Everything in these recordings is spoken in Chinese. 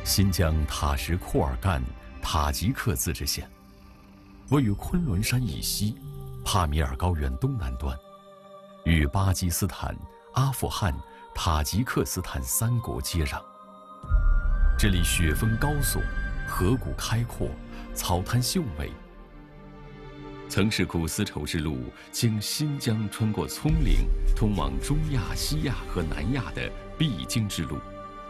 新疆塔什库尔干塔吉克自治县，位于昆仑山以西，帕米尔高原东南端，与巴基斯坦、阿富汗、塔吉克斯坦3国接壤。这里雪峰高耸，河谷开阔，草滩秀美。曾是古丝绸之路经新疆穿过葱岭，通往中亚、西亚和南亚的必经之路。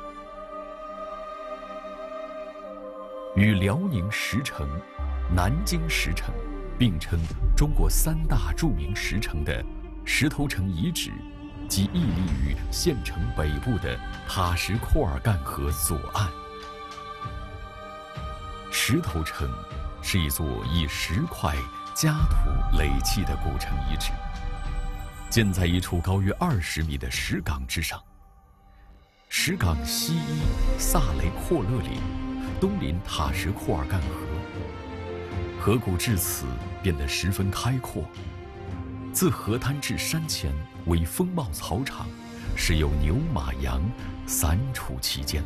与辽宁石城、南京石城并称中国3大著名石城的石头城遗址，即屹立于县城北部的塔什库尔干河左岸。石头城是一座以石块、加土垒砌的古城遗址，建在一处高约20米的石岗之上。石岗西依萨雷阔勒岭，东临塔什库尔干河，河谷至此变得十分开阔。自河滩至山前为风貌草场，时有牛马羊散处其间。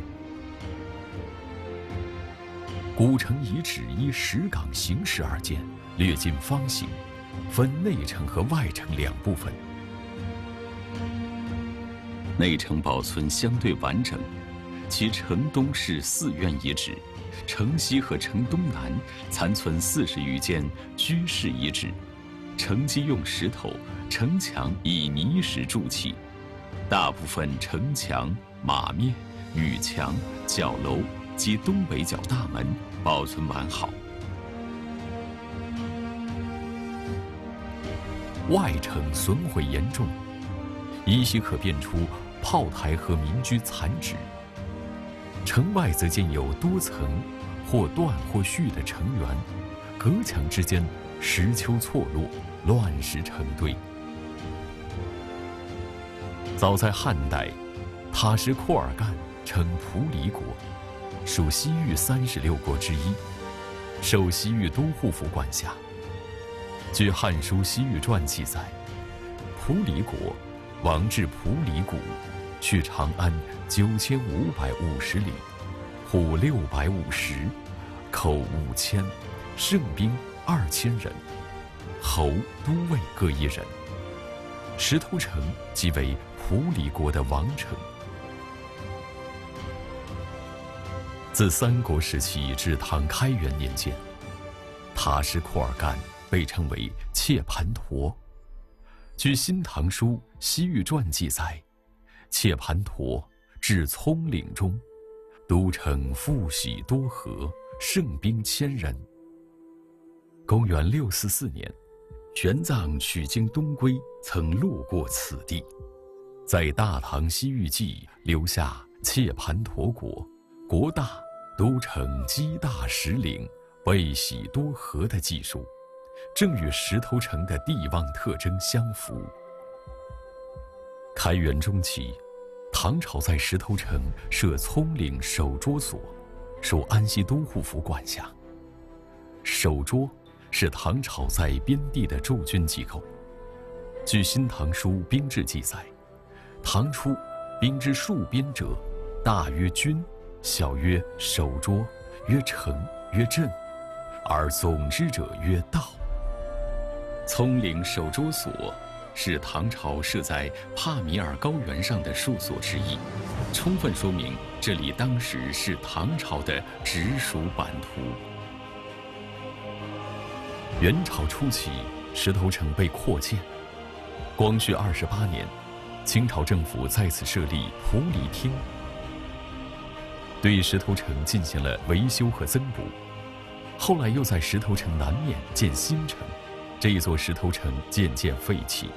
古城遗址依石岗形势而建，略近方形，分内城和外城2部分。内城保存相对完整，其城东是寺院遗址，城西和城东南残存40余间居室遗址，城基用石头，城墙以泥石筑砌，大部分城墙、马面、女墙、角楼及东北角大门保存完好。外城损毁严重，依稀可辨出炮台和民居残址。城外则建有多层或断或续的城垣，隔墙之间石丘错落，乱石成堆。早在汉代，塔什库尔干称蒲里国，属西域36国之一，受西域都护府管辖。据《汉书·西域传》记载，蒲里国王至蒲里谷，去长安9550里，户650，口5000，胜兵2000人，侯、都尉各1人。石头城即为蒲里国的王城。自三国时期至唐开元年间，塔什库尔干被称为切盘陀。据《新唐书·西域传》记载，切盘陀至葱岭中，都城富喜多河，胜兵1000人。公元644年，玄奘取经东归，曾路过此地，在《大唐西域记》留下切盘陀国，国大，都城基大石岭，北喜多河的记述，正与石头城的地貌特征相符。开元中期，唐朝在石头城设葱岭守捉所，属安西都护府管辖。守捉是唐朝在边地的驻军机构。据《新唐书·兵制》记载，唐初兵之戍边者，大曰军，小曰守捉，曰城，曰镇，而总之者曰道。葱岭守捉所是唐朝设在帕米尔高原上的戍所之一，充分说明这里当时是唐朝的直属版图。元朝初期，石头城被扩建。光绪28年，清朝政府在此设立蒲里厅，对石头城进行了维修和增补。后来又在石头城南面建新城，这一座石头城渐渐废弃。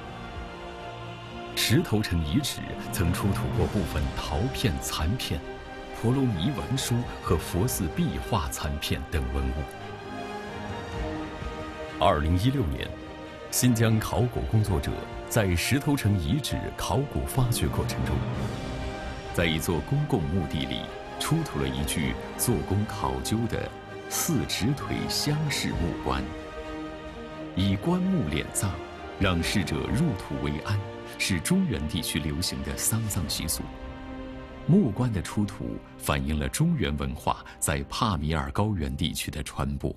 石头城遗址曾出土过部分陶片残片、婆罗尼文书和佛寺壁画残片等文物。2016年，新疆考古工作者在石头城遗址考古发掘过程中，在一座公共墓地里出土了一具做工考究的4指腿箱式木棺，以棺木殓葬，让逝者入土为安，是中原地区流行的丧葬习俗。 木棺的出土反映了中原文化在帕米尔高原地区的传播。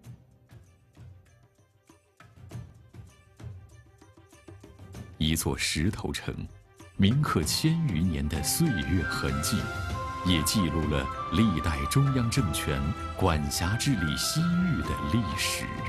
一座石头城，铭刻千余年的岁月痕迹，也记录了历代中央政权管辖治理西域的历史。